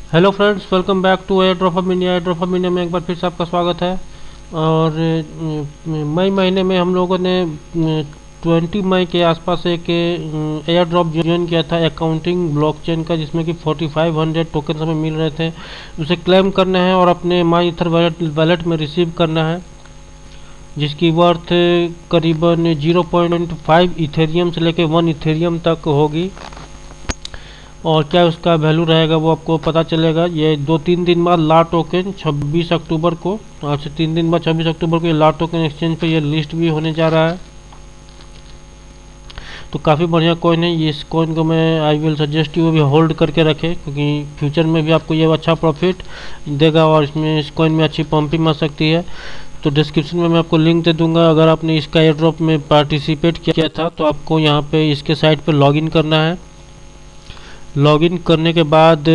Hello friends, welcome back to air drop of India. Air drop of India में एक बार फिर से आपका स्वागत है। और मई महीने में हम लोगों ने 20 मई के आसपास एक एयर ड्रॉप ज्वाइन किया था अकाउंटिंग ब्लॉकचेन का, जिसमें कि 4500 टोकन हमें मिल रहे थे। उसे क्लेम करना है और अपने माई ईथर वैलेट में रिसीव करना है, जिसकी वर्थ करीबन 0.5 इथेरियम से लेकर 1 इथेरियम तक होगी। और क्या उसका वैल्यू रहेगा वो आपको पता चलेगा। ये 2-3 दिन बाद ला टोकन 26 अक्टूबर को, आज से 3 दिन बाद 26 अक्टूबर को ये ला टोकन एक्सचेंज पे ये लिस्ट भी होने जा रहा है। तो काफ़ी बढ़िया कॉइन है ये। इस कॉइन को मैं आई विल सजेस्ट यू भी होल्ड करके रखें, क्योंकि फ्यूचर में भी आपको ये अच्छा प्रॉफिट देगा और इसमें इस कॉइन में अच्छी पंपिंग आ सकती है। तो डिस्क्रिप्शन में मैं आपको लिंक दे दूंगा। अगर आपने इसका एयर ड्रॉप में पार्टिसिपेट किया था तो आपको यहाँ पे इसके साइट पे लॉगिन करना है। लॉगिन करने के बाद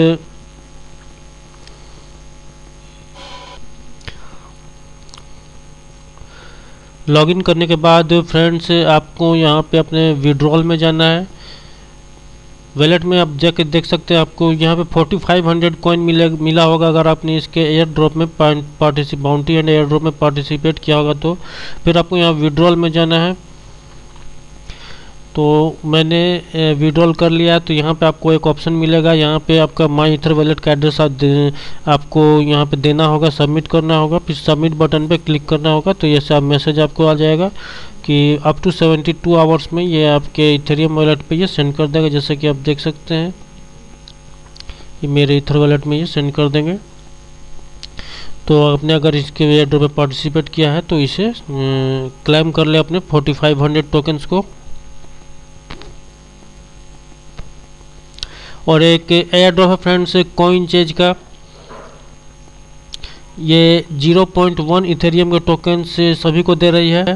फ्रेंड्स आपको यहाँ पे अपने विड्रॉल में जाना है। वैलेट में आप जाके देख सकते हैं, आपको यहाँ पे 4500 कॉइन मिला होगा अगर आपने इसके एयर ड्रॉप में बाउंटी एंड एयर ड्रॉप में पार्टिसिपेट किया होगा। तो फिर आपको यहाँ विड्रॉल में जाना है। तो मैंने विड्रॉल कर लिया। तो यहाँ पे आपको एक ऑप्शन मिलेगा, यहाँ पे आपका माई ईथर वैलेट का एड्रेस आपको यहाँ पे देना होगा, सबमिट करना होगा, फिर सबमिट बटन पे क्लिक करना होगा। तो ये सब मैसेज आपको आ जाएगा कि अप टू 72 आवर्स में ये आपके इथेरियम वैलेट पे ये सेंड कर देगा। जैसे कि आप देख सकते हैं, ये मेरे ईथर वैलेट में ये सेंड कर देंगे। तो आपने अगर इसके एयर ड्रॉप पे पार्टिसिपेट किया है तो इसे क्लेम कर ले अपने 4500 टोकन्स को। और एक एयर ड्रॉप है फ्रेंड्स कॉइन चेंज का, ये 0.1 इथेरियम के टोकन से सभी को दे रही है।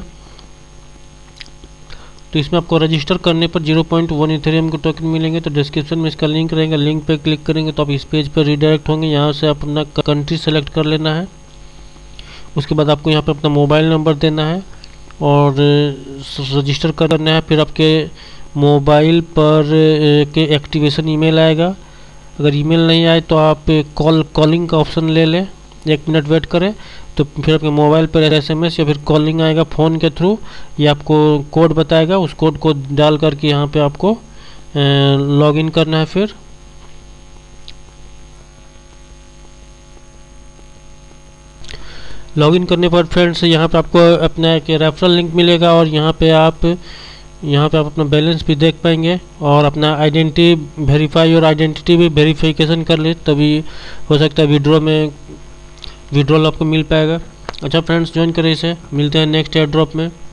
तो इसमें आपको रजिस्टर करने पर 0.1 इथेरियम के टोकन मिलेंगे। तो डिस्क्रिप्शन में इसका लिंक रहेगा, लिंक पे क्लिक करेंगे तो आप इस पेज पर रिडायरेक्ट होंगे। यहाँ से अपना कंट्री सेलेक्ट कर लेना है। उसके बाद आपको यहाँ पे अपना मोबाइल नंबर देना है और रजिस्टर करना है। फिर आपके मोबाइल पर के एक्टिवेशन ईमेल आएगा। अगर ईमेल नहीं आए तो आप कॉलिंग का ऑप्शन ले लें, 1 मिनट वेट करें। तो फिर आपके मोबाइल पर एसएमएस या फिर कॉलिंग आएगा फ़ोन के थ्रू। ये आपको कोड बताएगा, उस कोड को डाल करके यहाँ पे आपको लॉगिन करना है। फिर लॉगिन करने पर फ्रेंड्स यहाँ पे आपको अपना एक रेफरल लिंक मिलेगा और यहाँ पे आप अपना बैलेंस भी देख पाएंगे और अपना आइडेंटिटी वेरीफाई और आइडेंटिटी भी वेरिफिकेशन कर ले, तभी हो सकता है विड्रॉल आपको मिल पाएगा। अच्छा फ्रेंड्स, ज्वाइन करें इसे। मिलते हैं नेक्स्ट एयर ड्रॉप में।